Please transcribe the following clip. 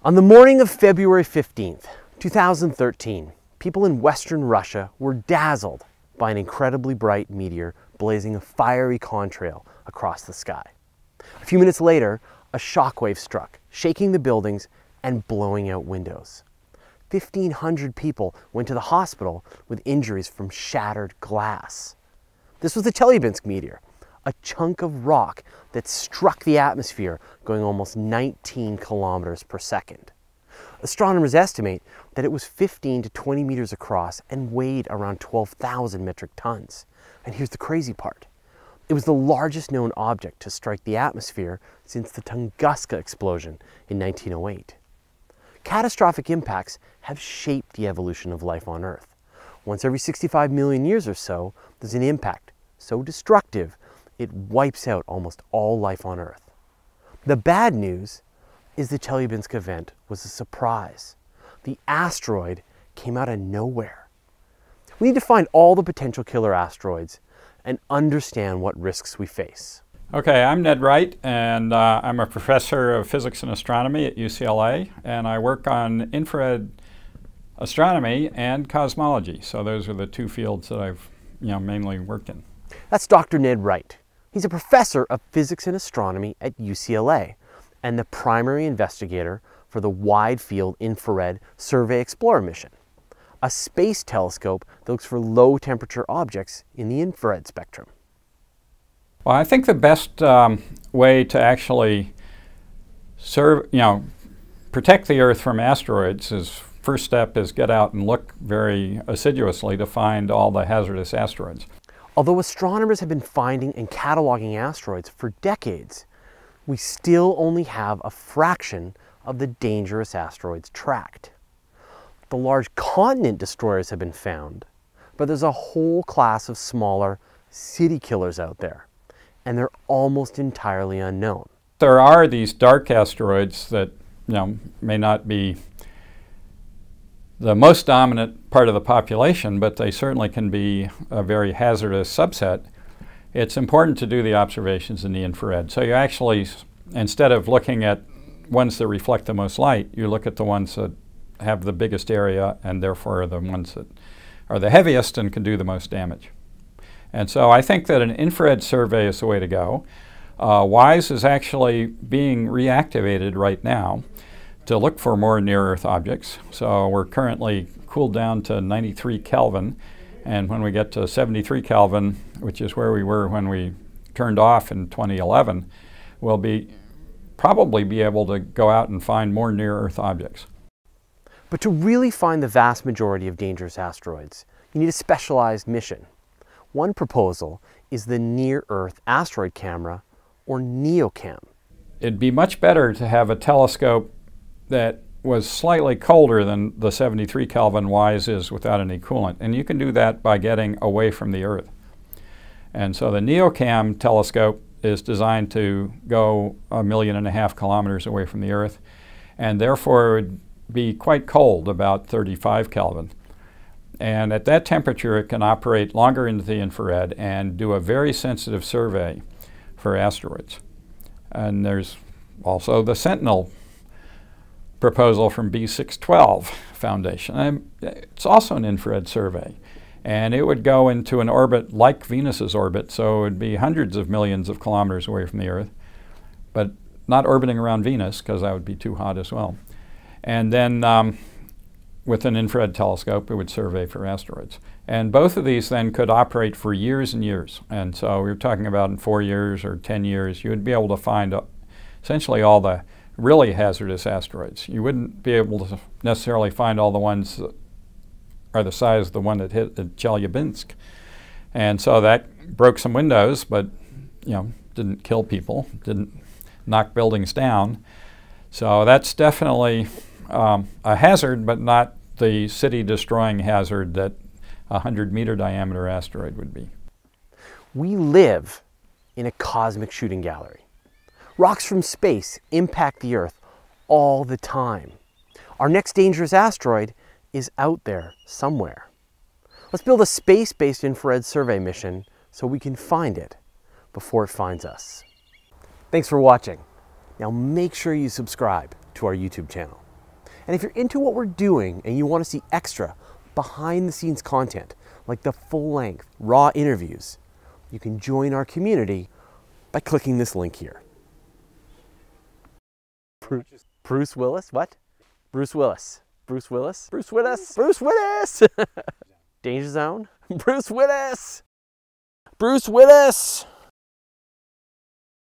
On the morning of February 15th, 2013, people in Western Russia were dazzled by an incredibly bright meteor blazing a fiery contrail across the sky. A few minutes later, a shockwave struck, shaking the buildings and blowing out windows. 1,500 people went to the hospital with injuries from shattered glass. This was the Chelyabinsk meteor, a chunk of rock that struck the atmosphere going almost 19 kilometers per second. Astronomers estimate that it was 15 to 20 meters across and weighed around 12,000 metric tons. And here's the crazy part. It was the largest known object to strike the atmosphere since the Tunguska explosion in 1908. Catastrophic impacts have shaped the evolution of life on Earth. Once every 65 million years or so, there's an impact so destructive it wipes out almost all life on Earth. The bad news is the Chelyabinsk event was a surprise. The asteroid came out of nowhere. We need to find all the potential killer asteroids and understand what risks we face. Okay, I'm Ned Wright, and I'm a professor of physics and astronomy at UCLA, and I work on infrared astronomy and cosmology. So those are the two fields that I've mainly worked in. That's Dr. Ned Wright. He's a professor of physics and astronomy at UCLA and the primary investigator for the Wide Field Infrared Survey Explorer mission, a space telescope that looks for low temperature objects in the infrared spectrum. Well, I think the best way to actually protect the Earth from asteroids is, first step is get out and look very assiduously to find all the hazardous asteroids. Although astronomers have been finding and cataloging asteroids for decades, we still only have a fraction of the dangerous asteroids tracked. The large continent destroyers have been found, but there's a whole class of smaller city killers out there, and they're almost entirely unknown. There are these dark asteroids that may not be the most dominant part of the population, but they certainly can be a very hazardous subset. It's important to do the observations in the infrared. So you actually, instead of looking at ones that reflect the most light, you look at the ones that have the biggest area and therefore are the ones that are the heaviest and can do the most damage. And so I think that an infrared survey is the way to go. WISE is actually being reactivated right now to look for more near-Earth objects. So we're currently cooled down to 93 Kelvin, and when we get to 73 Kelvin, which is where we were when we turned off in 2011, we'll probably be able to go out and find more near-Earth objects. But to really find the vast majority of dangerous asteroids, you need a specialized mission. One proposal is the Near-Earth Asteroid Camera, or NeoCam. It'd be much better to have a telescope that was slightly colder than the 73 Kelvin WISE is without any coolant. And you can do that by getting away from the Earth. And so the NeoCam telescope is designed to go 1.5 million kilometers away from the Earth, and therefore it would be quite cold, about 35 Kelvin. And at that temperature it can operate longer into the infrared and do a very sensitive survey for asteroids. And there's also the Sentinel proposal from B612 Foundation. It's also an infrared survey, and it would go into an orbit like Venus's orbit, so it would be hundreds of millions of kilometers away from the Earth, but not orbiting around Venus because that would be too hot as well. And then with an infrared telescope it would survey for asteroids. And both of these then could operate for years and years. And so we were talking about in 4 years or 10 years you would be able to find essentially all the really hazardous asteroids. You wouldn't be able to necessarily find all the ones that are the size of the one that hit at Chelyabinsk. And so that broke some windows, but didn't kill people, didn't knock buildings down. So that's definitely a hazard, but not the city-destroying hazard that a 100-meter diameter asteroid would be. We live in a cosmic shooting gallery. Rocks from space impact the Earth all the time. Our next dangerous asteroid is out there somewhere. Let's build a space-based infrared survey mission so we can find it before it finds us. Thanks for watching. Now make sure you subscribe to our YouTube channel. And if you're into what we're doing and you want to see extra behind the scenes content, like the full length, raw interviews, you can join our community by clicking this link here. Bruce Willis? What? Bruce Willis. Bruce Willis? Bruce Willis? Bruce Willis! Danger Zone? Bruce Willis! Bruce Willis!